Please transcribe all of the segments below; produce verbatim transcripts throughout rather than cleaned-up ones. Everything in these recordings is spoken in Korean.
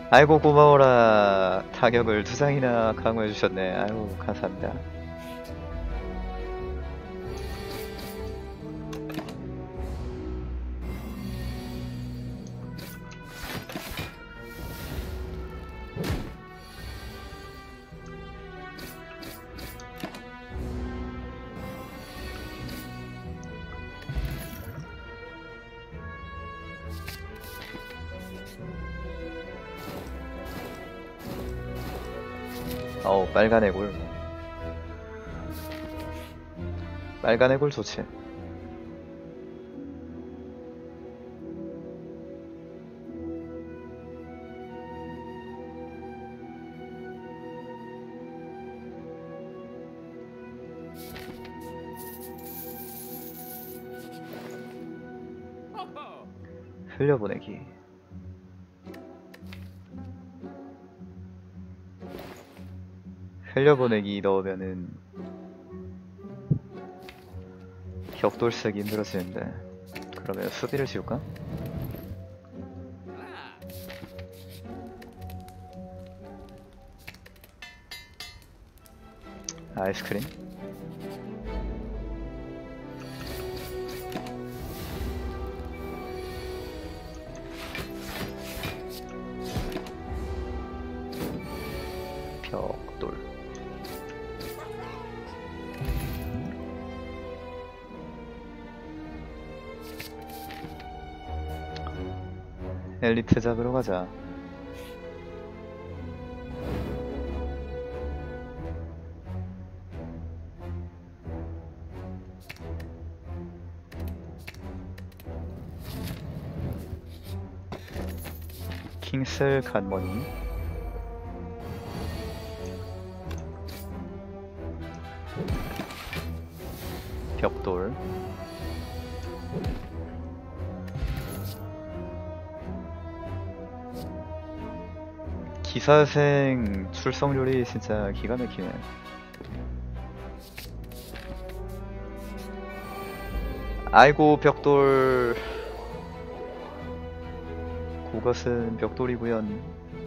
아이고 고마워라. 타격을 두 장이나 강화해 주셨네. 아유 감사합니다. 어우 빨간 애골. 빨간 애골 좋지. 흘려보내기. 흘려보내기 넣으면은 격돌 쓰기 힘들어지는데, 그러면 수비를 지울까? 아이스크림? 벽돌. 엘리트 잡으러 가자. 킹셀 간머니. 벽돌. 기사생 출석률이 진짜 기가 막히네. 아이고 벽돌. 그것은 벽돌이구연.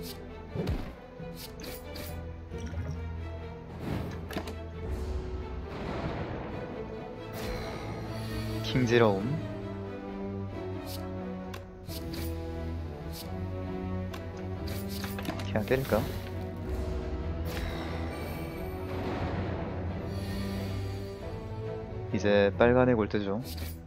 킹지러움. 그냥 때릴까? 이제 빨간애 골 뜨죠.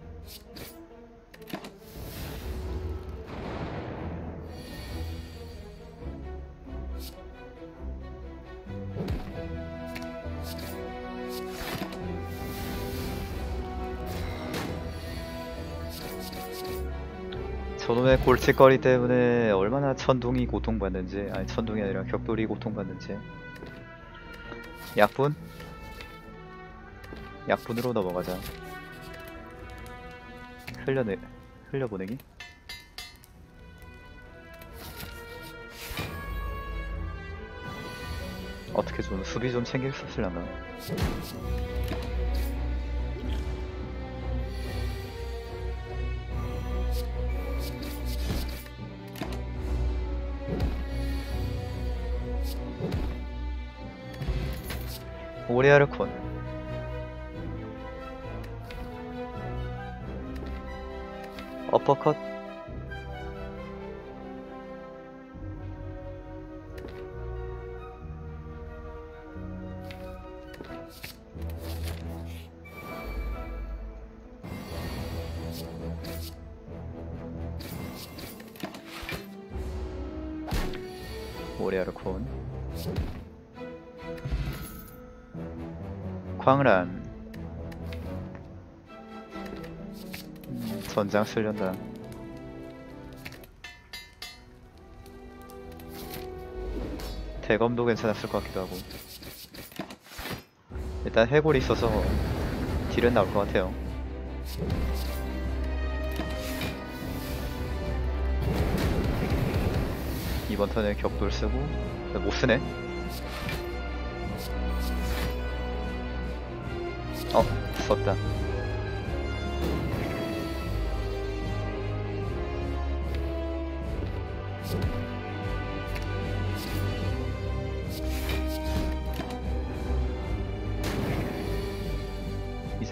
저놈의 골칫거리 때문에 얼마나 천둥이 고통받는지, 아니 천둥이 아니라 격돌이 고통받는지. 약분? 약분으로 넘어가자. 흘려내, 흘려보내기? 어떻게 좀 수비 좀 챙길 수 있을란가? 오레아르콘. 어퍼컷. 오레아르콘. 광란. 음, 전장 쓸련다. 대검도 괜찮았을 것 같기도 하고. 일단 해골이 있어서 딜은 나올 것 같아요. 이번 턴에 격돌 쓰고 못 쓰네. 어, 썼다.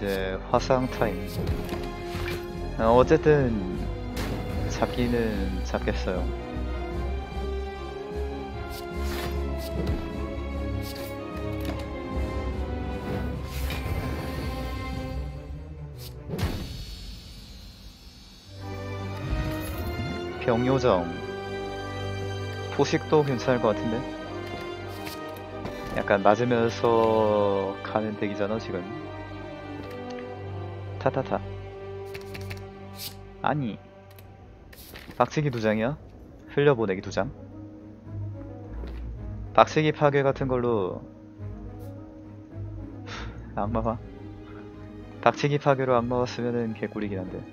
이제 화상 타임. 어, 어쨌든 잡기는 잡겠어요. 병요정 포식도 괜찮을 것 같은데? 약간 맞으면서 가는 덱이잖아 지금. 타타타. 아니 박치기 두 장이야? 흘려보내기 두 장? 박치기 파괴 같은 걸로 악마화? 박치기 파괴로 악마화 쓰면은 개꿀이긴 한데.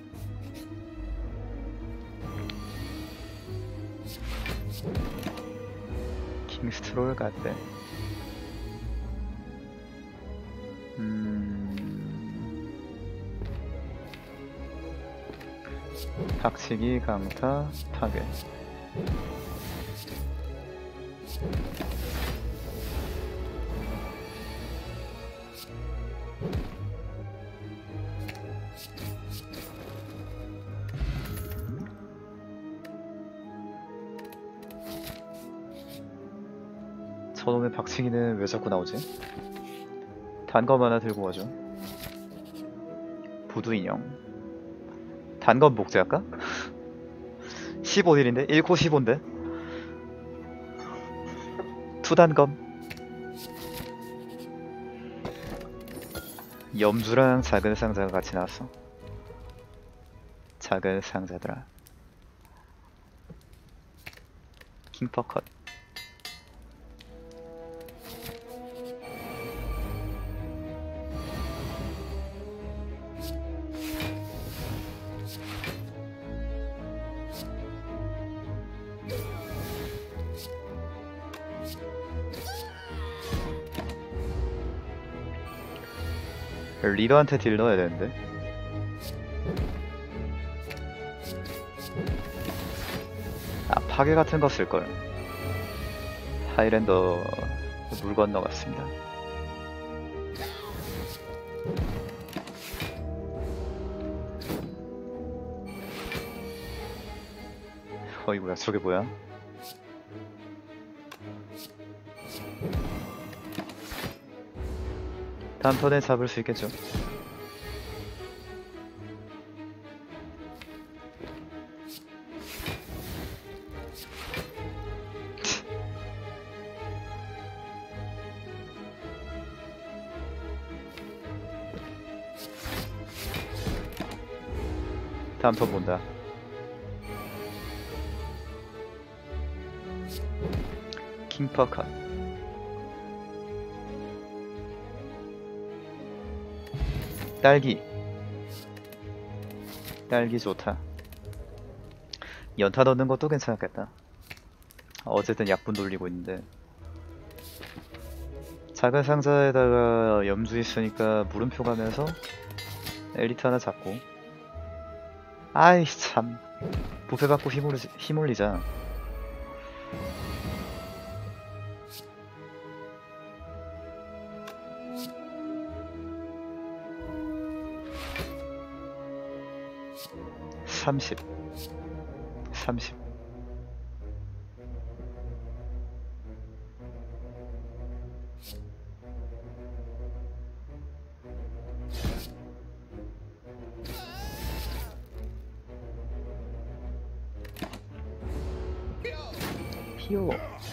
킹스트롤 같대. 음... 박치기, 강타, 파괴. 저놈의 박치기는 왜 자꾸 나오지? 단검 하나 들고 가죠. 부두 인형. 단검 복제할까? 십오 딜인데? 일 코 십오인데? 투단검. 염주랑 작은 상자가 같이 나왔어. 작은 상자들아. 킹퍼컷. 리더한테 딜 넣어야 되는데. 아, 파괴 같은 거 쓸걸. 하이랜더 물 건너갔습니다. 어이구야, 저게 뭐야? 다음 턴에 잡을 수 있겠죠? 다음 턴 본다. 킹퍼컷. 딸기. 딸기 좋다. 연타 넣는 것도 괜찮았겠다. 어쨌든 약분 돌리고 있는데. 작은 상자에다가 염주 있으니까 물음표 가면서 엘리트 하나 잡고. 아이 참. 부패 받고 힘, 올리, 힘 올리자. 삼십. 삼십. 피오.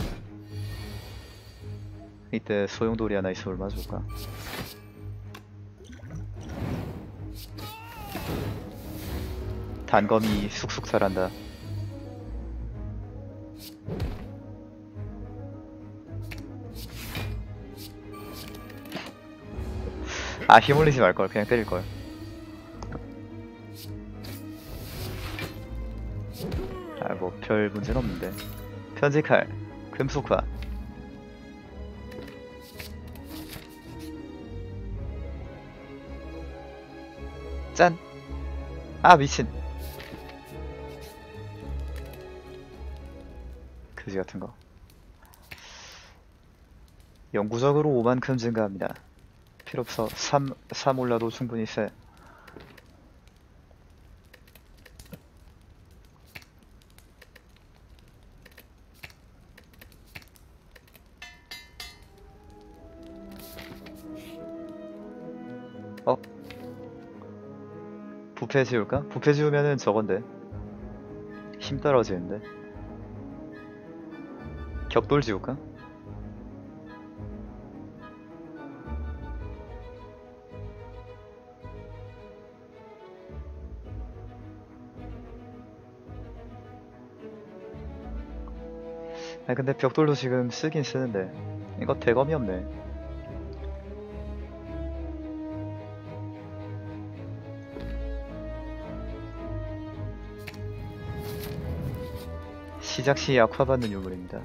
이때 소용돌이 하나 있으면 얼마 줄까? 단검이 쑥쑥 자란다. 아, 힘 올리지 말걸. 그냥 때릴걸. 아, 뭐 별 문제는 없는데. 편지칼, 금속화. 짠! 아, 미친. 그지 같은 거. 영구적으로 오만큼 증가합니다. 필요 없어. 삼, 삼 올라도 충분히 세. 어? 부패 지울까? 부패 지우면은 저건데. 힘 떨어지는데. 격돌 지울까? 아니 근데 벽돌도 지금 쓰긴 쓰는데 이거 대검이 없네. 시작 시 약화받는 유물입니다.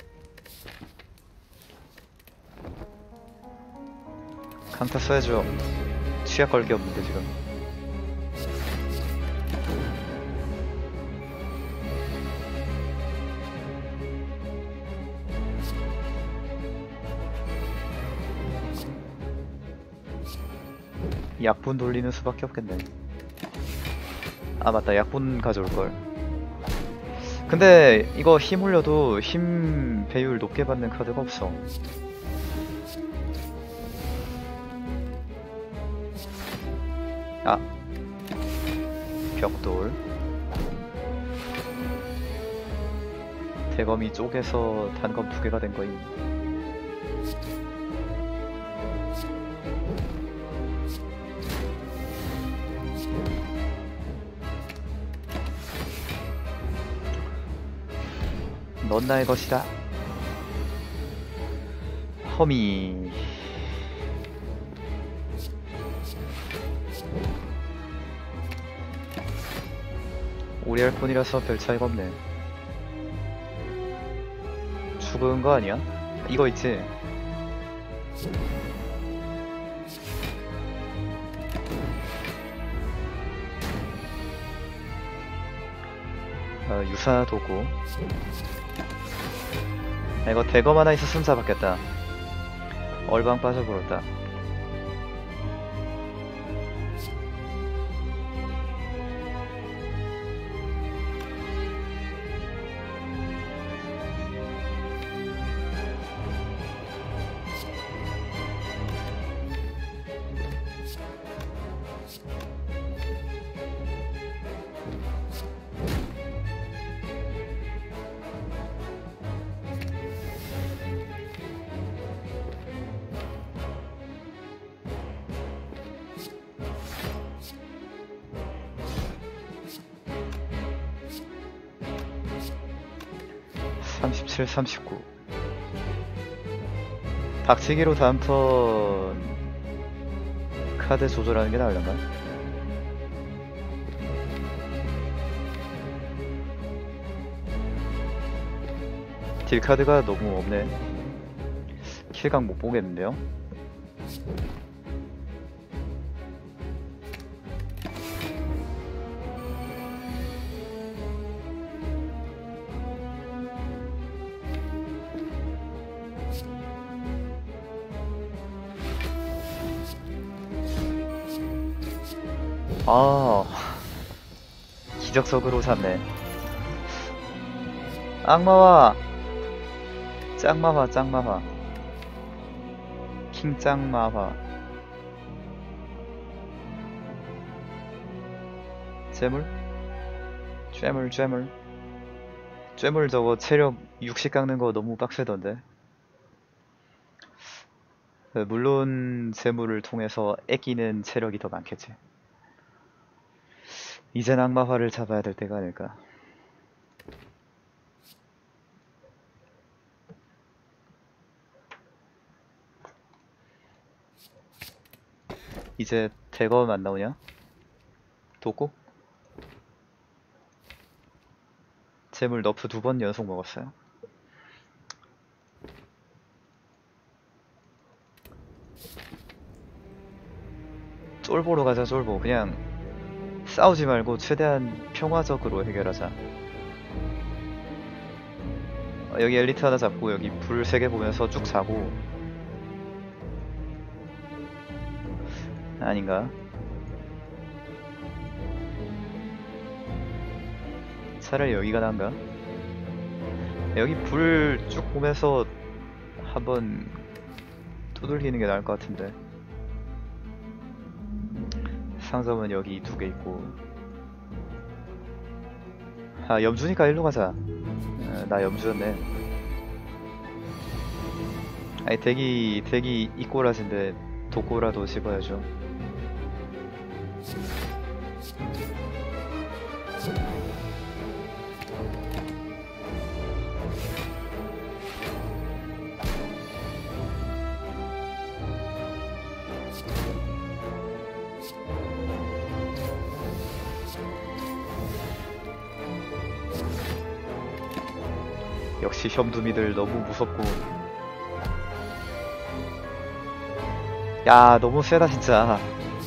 강타 써야죠. 취약 걸 게 없는데 지금. 약분 돌리는 수밖에 없겠네. 아 맞다, 약분 가져올걸. 근데 이거 힘 올려도 힘 배율 높게 받는 카드가 없어. 아 벽돌. 대검이 쪼개서 단검 두 개가 된 거임. 넌 나의 것이다. 허미. 오리할 뿐이라서 별 차이가 없네. 죽은 거 아니야? 이거 있지? 어, 유사 도구. 아, 이거 대검 하나 있었으면 잡았겠다. 얼방 빠져버렸다. 삼십칠, 삼십구. 박치기로 다음 턴 카드 조절하는 게 나을란가? 딜 카드가 너무 없네. 킬각 못 보겠는데요? 아, 기적적으로 샀네. 악마와 짱마화, 짱마화, 킹 짱마화. 재물? 쬐물, 쬐물. 쬐물 저거 체력 육십 깎는 거 너무 빡세던데. 물론 재물을 통해서 애끼는 체력이 더 많겠지. 이젠 악마화를 잡아야 될 때가 아닐까. 이제 대검 안 나오냐? 도구? 재물 너프 두 번 연속 먹었어요. 쫄보로 가자, 쫄보. 그냥 싸우지 말고 최대한 평화적으로 해결하자. 어, 여기 엘리트 하나 잡고 여기 불 세 개 보면서 쭉 자고. 아닌가? 차라리 여기가 나은가? 여기 불 쭉 보면서 한번 두들기는 게 나을 것 같은데. 상점은 여기 두 개 있고. 아, 염주니까 일로 가자. 아, 나 염주였네. 아니, 대기, 대기 이꼬라진데 도꼬라도 집어야죠. 역시 혐두미들 너무 무섭고. 야, 너무 세다 진짜. 야,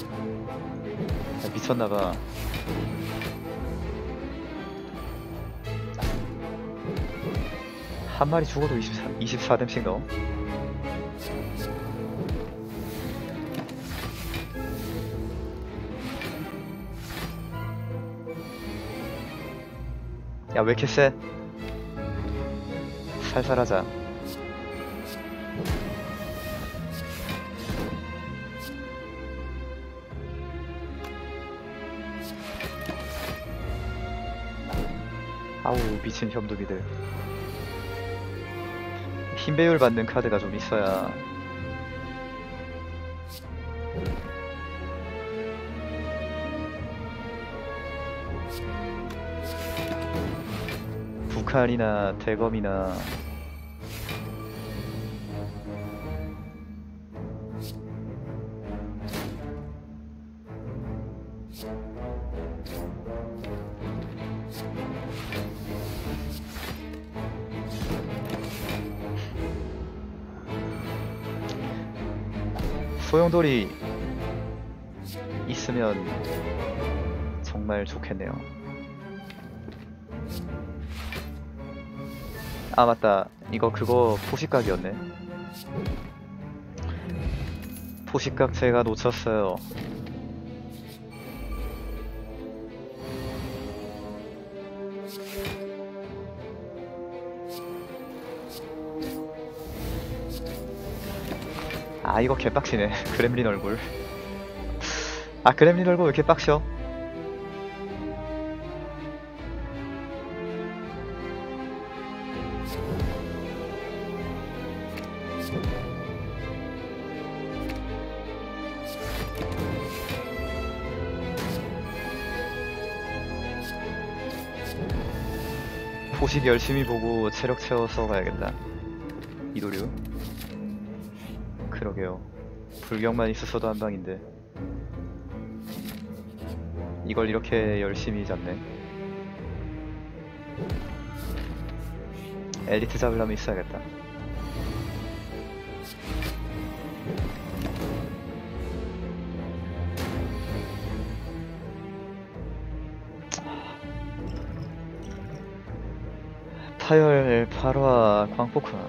미쳤나봐. 한 마리 죽어도 이십사, 이십사 뎀씩 넣어. 야, 왜 이렇게 세? 살살하자. 아우, 미친 혐두비들. 힘 배율 받는 카드가 좀 있어야. 북한이나 대검이나 소용돌이 있으면 정말 좋겠네요. 아, 맞다. 이거 그거 포식각이었네. 포식각 제가 놓쳤어요. 아, 이거 개빡치네. 그렘린 얼굴. 아, 그렘린 얼굴 왜 이렇게 빡쳐? 포식 열심히 보고 체력 채워서 가야겠다. 이도류. 그러게요. 불경만 있었어도 한 방인데 이걸 이렇게 열심히 잡네. 엘리트 잡으려면 있어야겠다. 파열, 발화, 광폭화.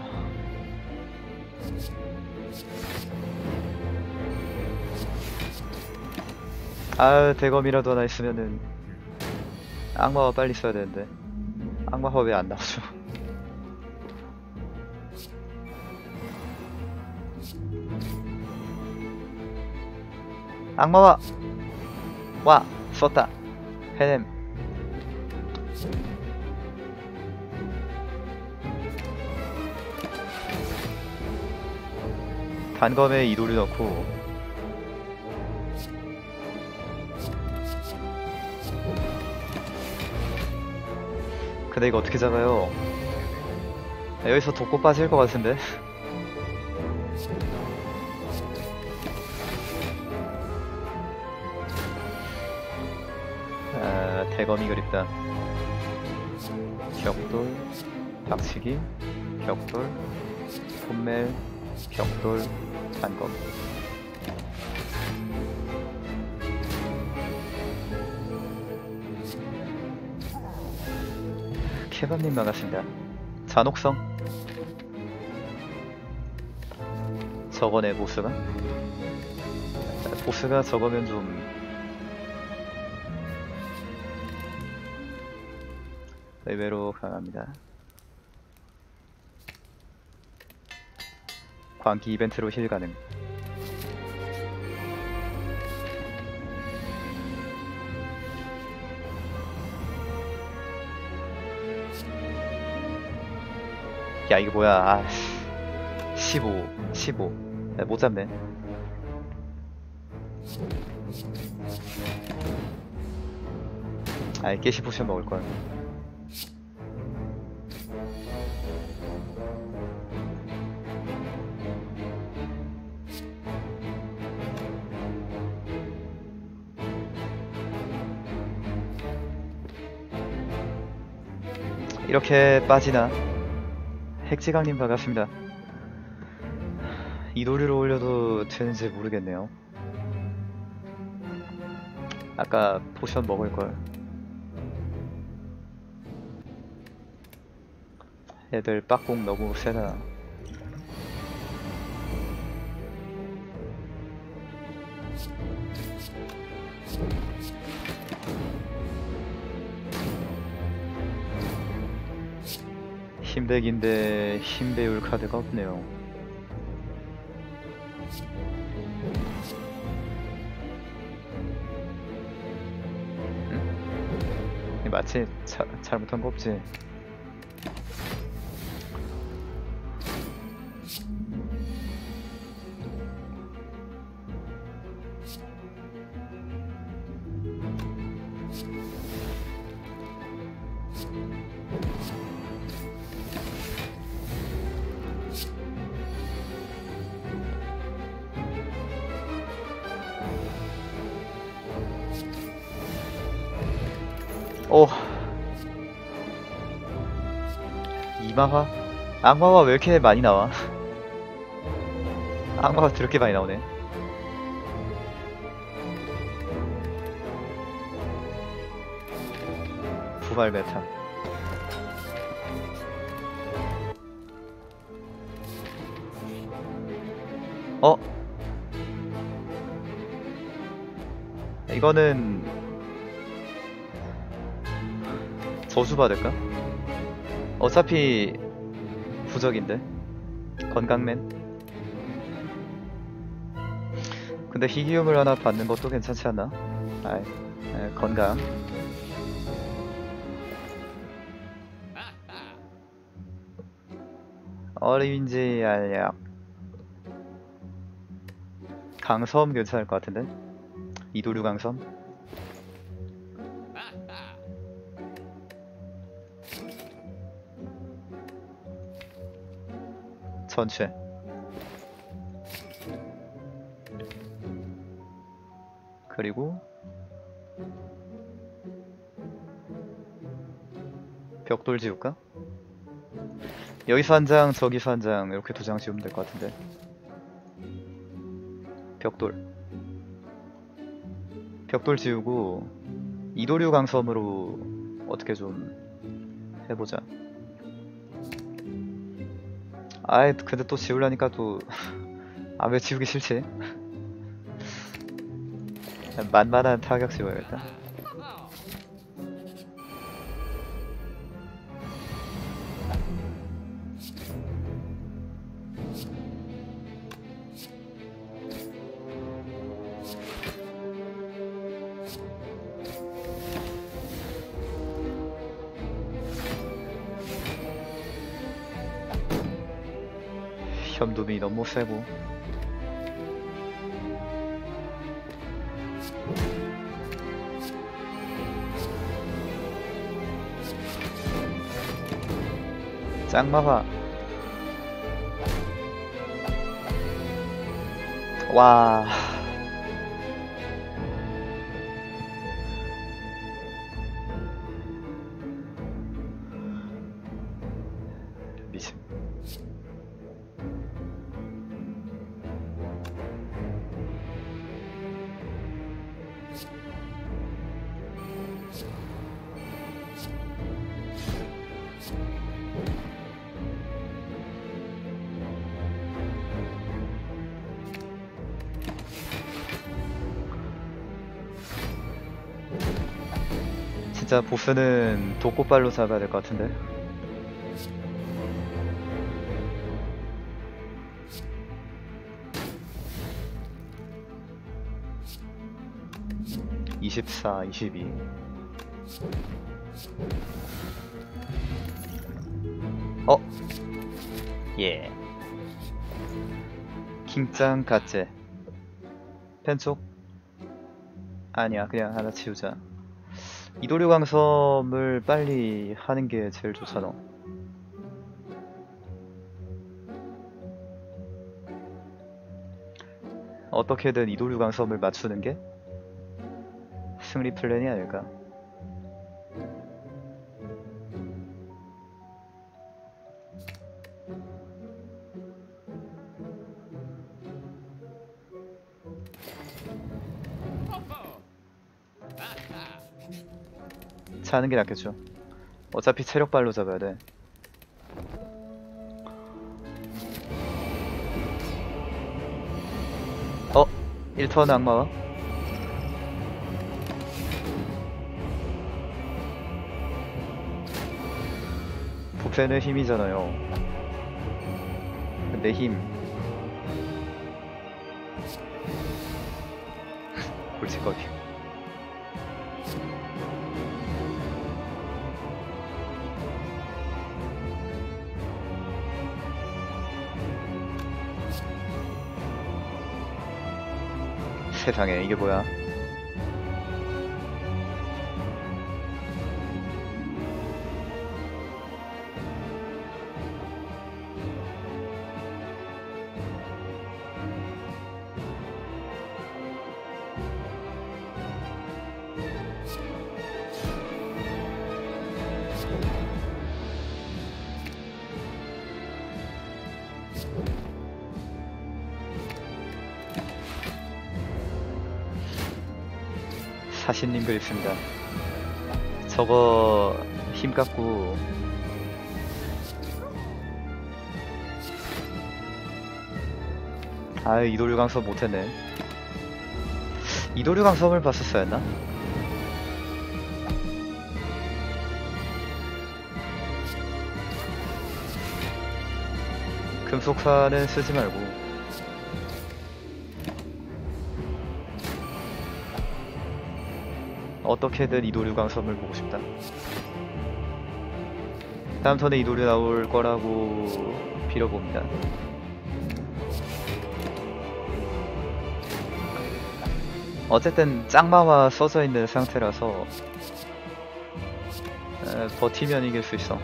아, 대검이라도 하나 있으면은. 악마화 빨리 써야 되는데 악마화 왜 안 나오죠? 악마화! 와! 썼다! 해냄. 단검에 이도류 넣고 근데 이거 어떻게 잡아요? 여기서 독고 빠질 것 같은데? 아, 대검이 그립다. 격돌, 박치기, 격돌, 폼멜, 격돌, 단검. 케밥님 반갑습니다. 잔혹성. 저거네 보스가. 보스가 저거면 좀 의외로 강합니다. 광기 이벤트로 힐 가능. 야 이게 뭐야. 아 십오 십오 야, 못 잡네. 아이 깨시 포션 먹을걸. 이렇게 빠지나. 핵지강님 반갑습니다. 이도류로 올려도 되는지 모르겠네요. 아까 포션 먹을걸. 애들 빡공 너무 세다. 힘백인데 힘 배울 카드가 없네요. 응? 이 마치 자, 잘못한 거 없지? 오 이마화? 악마화 왜 이렇게 많이 나와? 악마가 더럽게 많이 나오네. 부활 메타. 어? 이거는 저주받을까? 어차피 부적인데 건강맨. 근데 희귀음을 하나 받는 것도 괜찮지 않나? 아이, 에, 건강. 어린지 알약. 강섬 괜찮을 것 같은데? 이도류 강섬? 전체. 그리고 벽돌 지울까? 여기서 한 장, 저기서 한 장, 이렇게 두 장 지우면 될 것 같은데. 벽돌 벽돌 지우고 이도류 강섬으로 어떻게 좀 해보자. 아이 근데 또 지우려니까 또 아 왜 지우기 싫지? 만만한 타격 지워야겠다. 현돔이 너무 세고. 짱마화. 와 미친. 진짜 보스는 독고발로 잡아야 될 것 같은데. 이십사, 이십이. 어? 예. 킹짱 가째. 펜쪽? 아니야, 그냥 하나 치우자. 이도류 강섬을 빨리 하는 게 제일 좋잖아. 어떻게든 이도류 강섬을 맞추는 게 승리 플랜이 아닐까. 차는 게 낫겠죠. 어차피 체력발로 잡아야 돼. 어? 일 턴 악마와? 부패는 힘이잖아요. 내 힘. 골칫거리. 세상에 이게 뭐야. 사신님 그립습니다. 저거 힘 깎고 아유 이도류 강섬 못했네. 이도류 강섬을 봤었어야 했나? 금속화는 쓰지 말고 어떻게든 이도류 강섬을 보고 싶다. 다음 턴에 이도류 나올 거라고 빌어봅니다. 어쨌든 짱마와 써져 있는 상태라서 에, 버티면 이길 수 있어.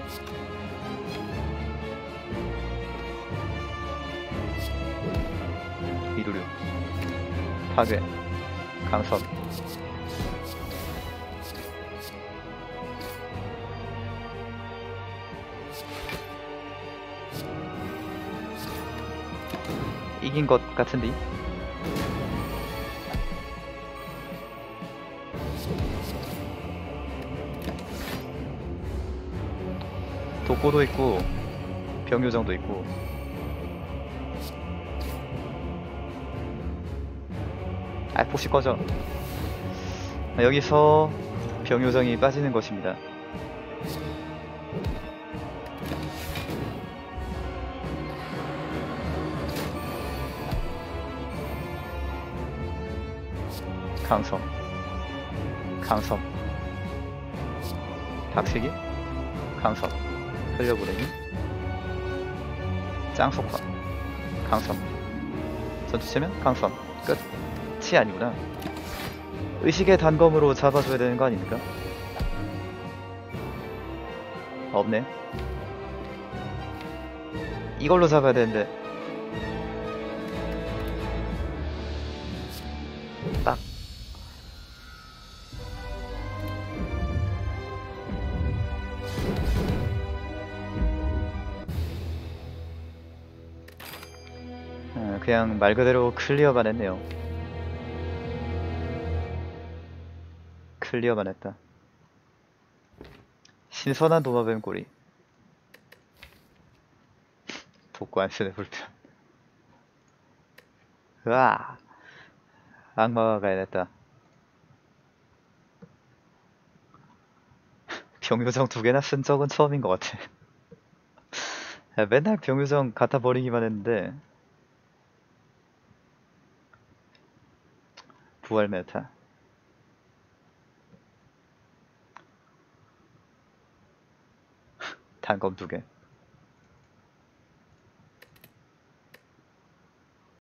이도류 파괴 강섬 이긴 것 같은데? 독고도 있고 병요정도 있고 아 폭시 꺼져. 여기서 병요정이 빠지는 것입니다. 강섬 강섬 박치기 강섬 흘려보내기 짱속화 강섬 전투체면 강섬 끝이 아니구나. 의식의 단검으로 잡아줘야 되는 거 아닙니까? 없네. 이걸로 잡아야 되는데 딱 어, 그냥 말 그대로 클리어만 했네요. 클리어만 했다. 신선한 도마뱀 꼬리. 독고 안쓰네 불편. 으아 악마가 가야겠다. 병요정 두 개나 쓴 적은 처음인 것 같아. 야, 맨날 병요정 갖다 버리기만 했는데. 부활 메타. 단검 두 개.